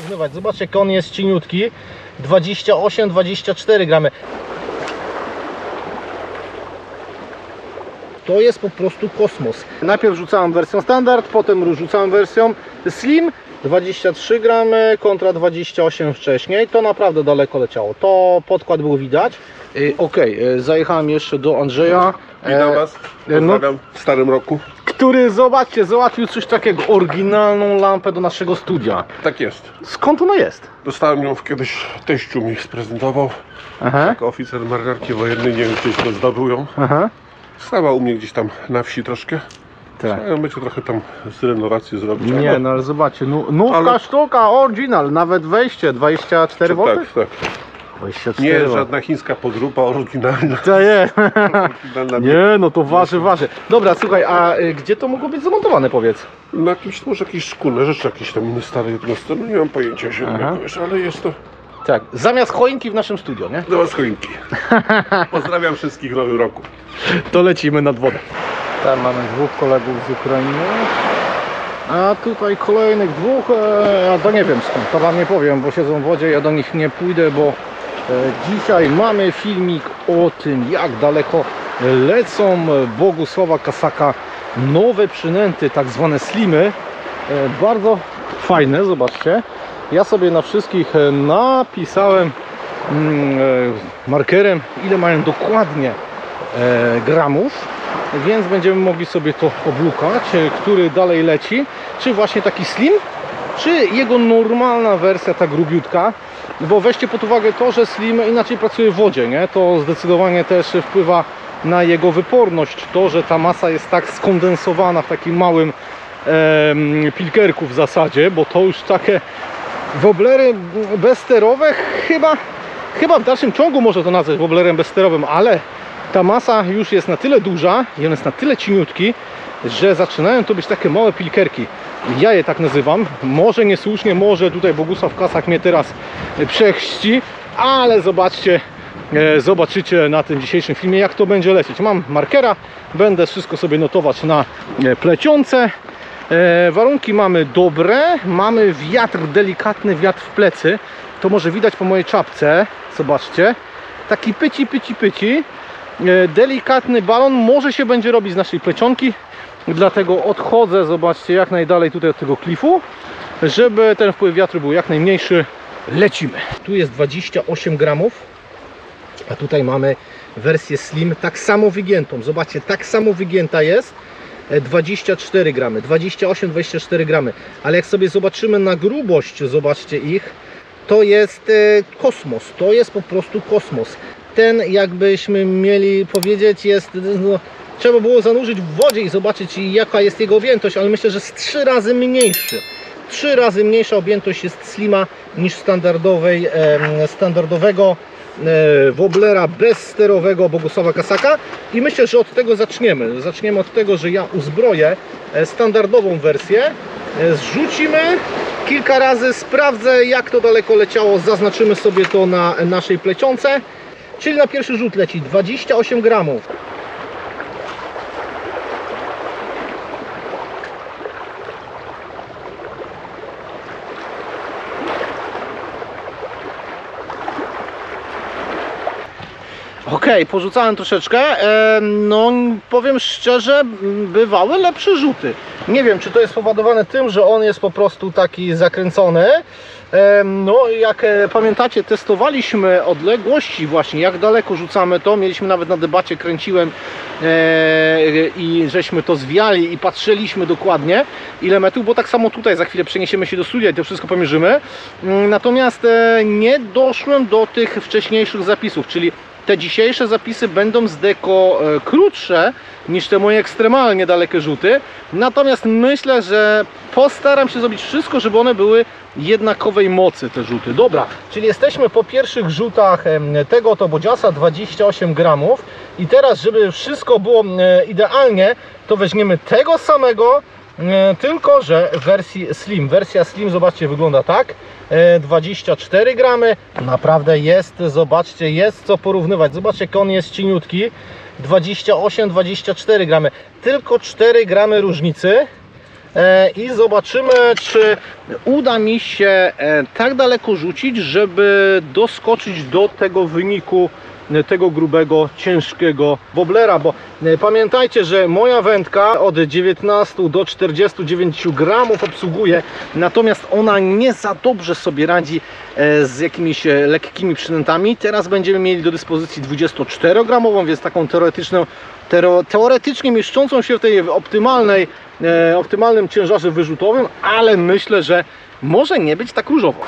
porównywać. Zobaczcie, jak on jest cieniutki. 28-24 gramy. To jest po prostu kosmos. Najpierw rzucałem wersją standard, potem rzucałem wersją slim. 23 gramy kontra 28 wcześniej. To naprawdę daleko leciało. To podkład był widać. Ok, zajechałem jeszcze do Andrzeja. Witam Was, pozdrawiam w starym roku. Który, zobaczcie, załatwił coś takiego. Oryginalną lampę do naszego studia. Tak jest. Skąd ona jest? Dostałem ją kiedyś, teściu mi sprezentował. Jako oficer marynarki wojennej, nie wiem, gdzieś go zdobył ją. Stała u mnie gdzieś tam na wsi troszkę. Tak. Będzie trochę tam z renowacji zrobić. Nie, no ale zobaczcie, nówka sztuka, oryginal, nawet wejście, 24 V? Tak, tak. 24 Nie, V. żadna chińska podrupa oryginalna. To jest. Oryginalna. Nie, no to waży. Dobra, słuchaj, a gdzie to mogło być zamontowane, powiedz? Na jakimś, może jakieś szkólne rzeczy, jakieś tam inne stare jednostki, no nie mam pojęcia zielonego, wiesz, ale jest to... Tak, zamiast choinki w naszym studio, nie? Do Was choinki. Pozdrawiam wszystkich w nowym roku. To lecimy nad wodę. Tam mamy dwóch kolegów z Ukrainy. A tutaj kolejnych dwóch, ja to nie wiem skąd, to wam nie powiem, bo siedzą w wodzie, ja do nich nie pójdę, bo dzisiaj mamy filmik o tym, jak daleko lecą Bogusława Kasaka nowe przynęty, tak zwane slimy. Bardzo fajne, zobaczcie. Ja sobie na wszystkich napisałem markerem, ile mają dokładnie gramów, więc będziemy mogli sobie to oblukać, który dalej leci, czy właśnie taki slim, czy jego normalna wersja, ta grubiutka, bo weźcie pod uwagę to, że slim inaczej pracuje w wodzie, nie? To zdecydowanie też wpływa na jego wyporność, to, że ta masa jest tak skondensowana w takim małym pilkerku w zasadzie, bo to już takie woblery bezsterowe, chyba w dalszym ciągu może to nazwać woblerem bezsterowym, ale ta masa już jest na tyle duża i on jest na tyle cieniutki, że zaczynają to być takie małe pilkerki. Ja je tak nazywam. Może niesłusznie, może tutaj Bogusław Kasak mnie teraz przechrzci, ale zobaczycie na tym dzisiejszym filmie, jak to będzie lecieć. Mam markera, będę wszystko sobie notować na plecionce. Warunki mamy dobre, mamy wiatr, delikatny wiatr w plecy. To może widać po mojej czapce, zobaczcie. Taki pyci. Delikatny balon, może się będzie robić z naszej plecionki, dlatego odchodzę, zobaczcie, jak najdalej tutaj od tego klifu, żeby ten wpływ wiatru był jak najmniejszy. Lecimy. Tu jest 28 gramów, a tutaj mamy wersję slim, tak samo wygiętą, zobaczcie, tak samo wygięta jest, 24 gramy, 28-24 gramy, ale jak sobie zobaczymy na grubość, zobaczcie ich, to jest kosmos, to jest po prostu kosmos. Ten, jakbyśmy mieli powiedzieć, jest, no, trzeba było zanurzyć w wodzie i zobaczyć, jaka jest jego objętość, ale myślę, że jest 3 razy mniejszy. 3 razy mniejsza objętość jest slima niż standardowego woblera bezsterowego Bogusława Kasaka i myślę, że od tego zaczniemy. Zaczniemy od tego, że ja uzbroję standardową wersję, zrzucimy kilka razy, sprawdzę, jak to daleko leciało, zaznaczymy sobie to na naszej plecionce. Czyli na pierwszy rzut leci 28 gramów. Ok, porzucałem troszeczkę. No powiem szczerze, bywały lepsze rzuty. Nie wiem, czy to jest spowodowane tym, że on jest po prostu taki zakręcony. No jak pamiętacie, testowaliśmy odległości właśnie, jak daleko rzucamy to, mieliśmy nawet na debacie, kręciłem i żeśmy to zwiali i patrzyliśmy dokładnie ile metrów, bo tak samo tutaj za chwilę przeniesiemy się do studia i to wszystko pomierzymy. Natomiast nie doszłem do tych wcześniejszych zapisów, czyli te dzisiejsze zapisy będą zdeko krótsze niż te moje ekstremalnie dalekie rzuty. Natomiast myślę, że postaram się zrobić wszystko, żeby one były jednakowej mocy, te rzuty. Dobra, czyli jesteśmy po pierwszych rzutach tego oto bodziasa, 28 gramów. I teraz, żeby wszystko było idealnie, to weźmiemy tego samego, tylko że w wersji slim. Wersja slim, zobaczcie, wygląda tak. 24 gramy, naprawdę jest, zobaczcie, jest co porównywać. Zobaczcie, jak on jest cieniutki. 28-24 gramy, tylko 4 gramy różnicy. i zobaczymy, czy uda mi się tak daleko rzucić, żeby doskoczyć do tego wyniku tego grubego, ciężkiego woblera, bo pamiętajcie, że moja wędka od 19 do 49 gramów obsługuje, natomiast ona nie za dobrze sobie radzi z jakimiś lekkimi przynętami. Teraz będziemy mieli do dyspozycji 24 gramową, więc taką teoretycznie mieszczącą się w tej optymalnym ciężarze wyrzutowym, ale myślę, że może nie być tak różowo.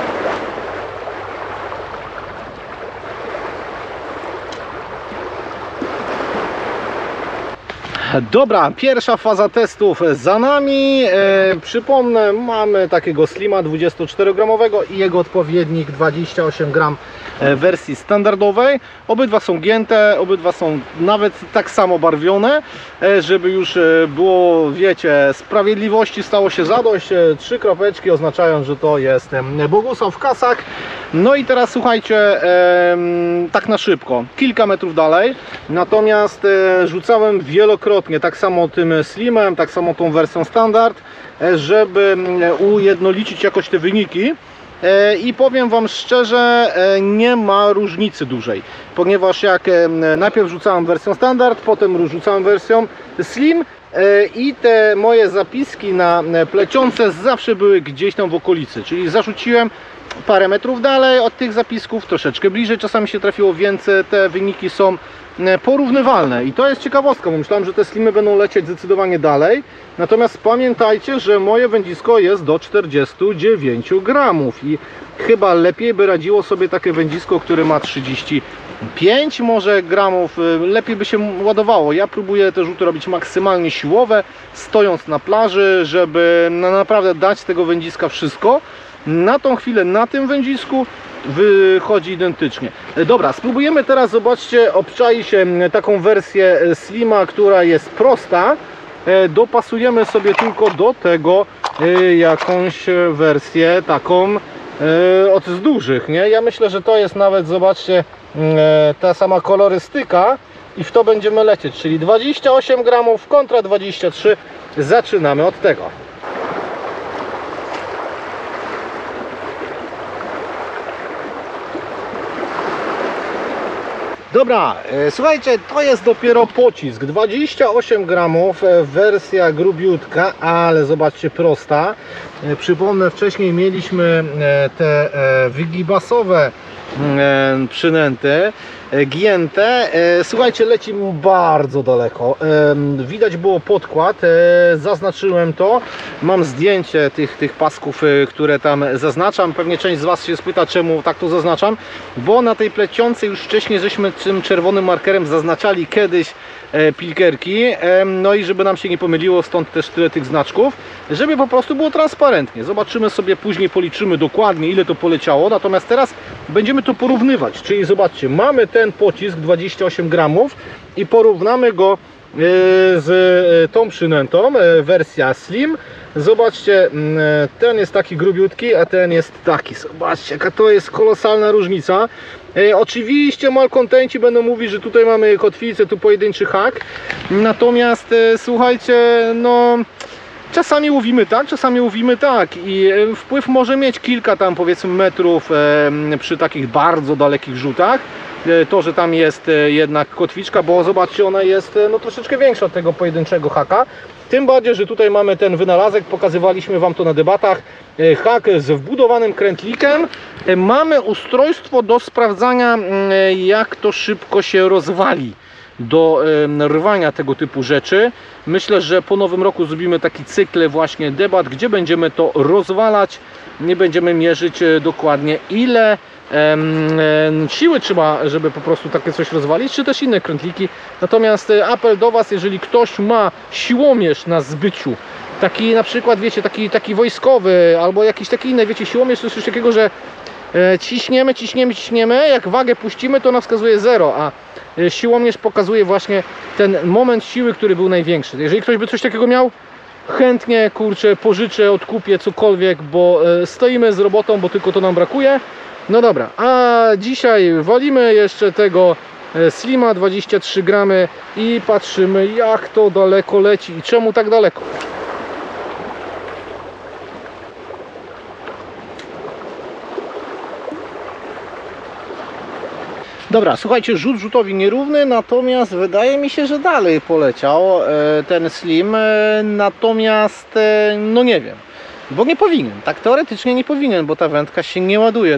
Dobra, pierwsza faza testów za nami. Przypomnę, mamy takiego slima 24-gramowego i jego odpowiednik 28 gram w wersji standardowej. Obydwa są gięte, obydwa są nawet tak samo barwione, żeby już było, wiecie, sprawiedliwości stało się zadość. 3 kropeczki oznaczają, że to jest Bogusław Kasak. No i teraz słuchajcie, tak na szybko, kilka metrów dalej, natomiast rzucałem wielokrotnie, tak samo tym slimem, tak samo tą wersją standard, żeby ujednolicić jakoś te wyniki. I powiem wam szczerze, nie ma różnicy dużej, ponieważ jak najpierw rzucałem wersją standard, potem rzucałem wersją slim i te moje zapiski na plecionce zawsze były gdzieś tam w okolicy, czyli zarzuciłem parę metrów dalej od tych zapisków, troszeczkę bliżej, czasami się trafiło więcej, te wyniki są porównywalne i to jest ciekawostka, bo myślałem, że te slimy będą lecieć zdecydowanie dalej, natomiast pamiętajcie, że moje wędzisko jest do 49 gramów i chyba lepiej by radziło sobie takie wędzisko, które ma 35 może gramów, lepiej by się ładowało. Ja próbuję te rzuty robić maksymalnie siłowe, stojąc na plaży, żeby naprawdę dać tego wędziska wszystko. Na tą chwilę na tym wędzisku wychodzi identycznie. Dobra, spróbujemy teraz, zobaczcie, obczai się taką wersję slima, która jest prosta. Dopasujemy sobie tylko do tego jakąś wersję taką od z dużych, nie? Ja myślę, że to jest nawet, zobaczcie, ta sama kolorystyka i w to będziemy lecieć, czyli 28 gramów kontra 23. Zaczynamy od tego. Dobra, słuchajcie, to jest dopiero pocisk, 28 gramów, wersja grubiutka, ale zobaczcie, prosta. Przypomnę, wcześniej mieliśmy te wygibasowe przynęty gięte. Słuchajcie, leci mu bardzo daleko, widać było podkład, zaznaczyłem to, mam zdjęcie tych pasków, które tam zaznaczam. Pewnie część z was się spyta, czemu tak to zaznaczam, bo na tej plecionce już wcześniej żeśmy tym czerwonym markerem zaznaczali kiedyś pilkerki, no i żeby nam się nie pomyliło, stąd też tyle tych znaczków, żeby po prostu było transparentnie. Zobaczymy sobie później, policzymy dokładnie, ile to poleciało, natomiast teraz będziemy to porównywać, czyli zobaczcie, mamy ten pocisk 28 gramów i porównamy go z tą przynętą, wersja slim. Zobaczcie, ten jest taki grubiutki, a ten jest taki. Zobaczcie, jaka to jest kolosalna różnica. Oczywiście malkontenci będą mówić, że tutaj mamy kotwicę, tu pojedynczy hak. Natomiast słuchajcie, no czasami łowimy tak, czasami łowimy tak i wpływ może mieć kilka tam, powiedzmy, metrów przy takich bardzo dalekich rzutach. To, że tam jest jednak kotwiczka, bo zobaczcie, ona jest no troszeczkę większa od tego pojedynczego haka. Tym bardziej, że tutaj mamy ten wynalazek, pokazywaliśmy wam to na debatach, hak z wbudowanym krętlikiem. Mamy ustrojstwo do sprawdzania, jak to szybko się rozwali do rwania tego typu rzeczy. Myślę, że po nowym roku zrobimy taki cykl właśnie debat, gdzie będziemy to rozwalać, nie będziemy mierzyć dokładnie, ile siły trzeba, żeby po prostu takie coś rozwalić, czy też inne krętliki. Natomiast apel do was, jeżeli ktoś ma siłomierz na zbyciu, taki na przykład, wiecie, taki wojskowy, albo jakiś taki inny, wiecie, siłomierz to jest coś takiego, że ciśniemy, jak wagę puścimy, to ona wskazuje 0, a siłomierz pokazuje właśnie ten moment siły, który był największy. Jeżeli ktoś by coś takiego miał, chętnie, kurczę, pożyczę, odkupię, cokolwiek, bo stoimy z robotą, bo tylko to nam brakuje. No dobra, a dzisiaj walimy jeszcze tego slima 23 gramy i patrzymy, jak to daleko leci i czemu tak daleko. Dobra, słuchajcie, rzut rzutowi nierówny, natomiast wydaje mi się, że dalej poleciał ten Slim, natomiast no nie wiem, bo nie powinien, tak teoretycznie nie powinien, bo ta wędka się nie ładuje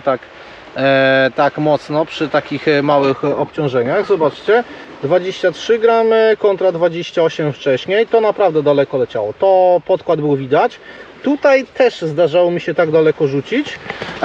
tak mocno przy takich małych obciążeniach. Zobaczcie, 23 gramy kontra 28 wcześniej, to naprawdę daleko leciało, to podkład był widać. Tutaj też zdarzało mi się tak daleko rzucić.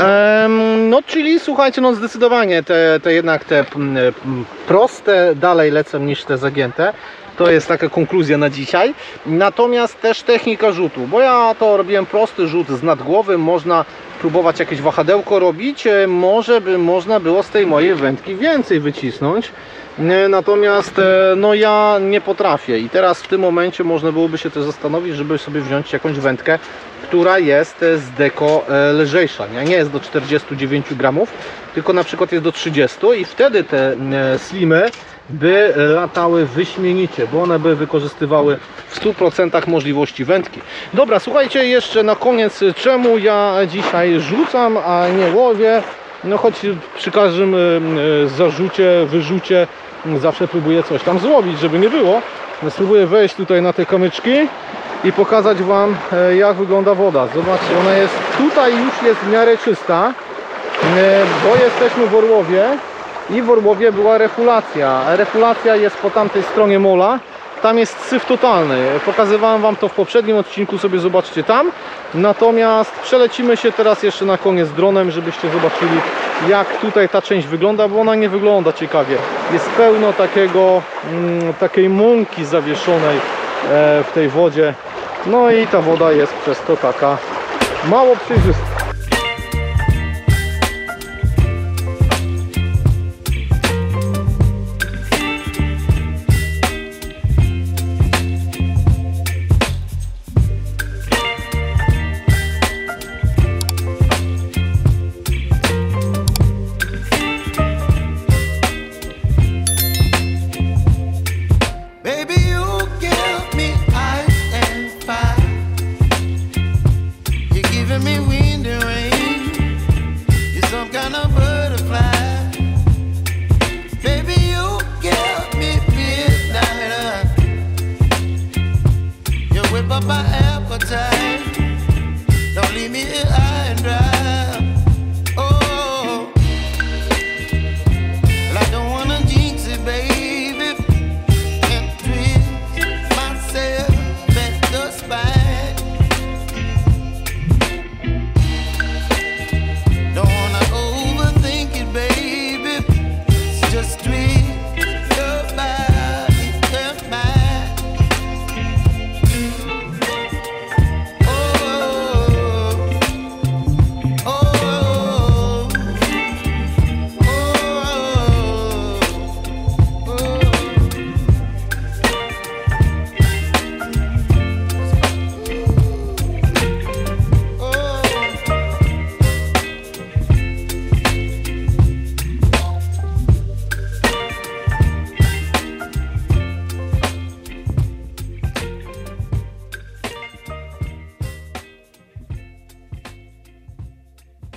No czyli słuchajcie, no zdecydowanie jednak te proste dalej lecą niż te zagięte. To jest taka konkluzja na dzisiaj. Natomiast też technika rzutu, bo ja to robiłem prosty rzut z nad głowy, można próbować jakieś wahadełko robić, może by można było z tej mojej wędki więcej wycisnąć. Natomiast no ja nie potrafię i teraz w tym momencie można byłoby się też zastanowić, żeby sobie wziąć jakąś wędkę, która jest z deko lżejsza, nie jest do 49 gramów, tylko na przykład jest do 30 i wtedy te slimy by latały wyśmienicie, bo one by wykorzystywały w 100% możliwości wędki. Dobra, słuchajcie, jeszcze na koniec, czemu ja dzisiaj rzucam, a nie łowię. No choć przy każdym zarzucie, wyrzucie zawsze próbuję coś tam złowić, żeby nie było. Spróbuję wejść tutaj na te kamyczki i pokazać Wam, jak wygląda woda. Zobaczcie, ona jest tutaj, już jest w miarę czysta, bo jesteśmy w Orłowie i w Orłowie była refulacja. Refulacja jest po tamtej stronie mola. Tam jest syf totalny. Pokazywałem Wam to w poprzednim odcinku, sobie zobaczcie tam. Natomiast przelecimy się teraz jeszcze na koniec dronem, żebyście zobaczyli, jak tutaj ta część wygląda, bo ona nie wygląda ciekawie. Jest pełno takiej mąki zawieszonej w tej wodzie. No i ta woda jest przez to taka mało przejrzysta. Whip up my appetite. Don't leave me here high and dry.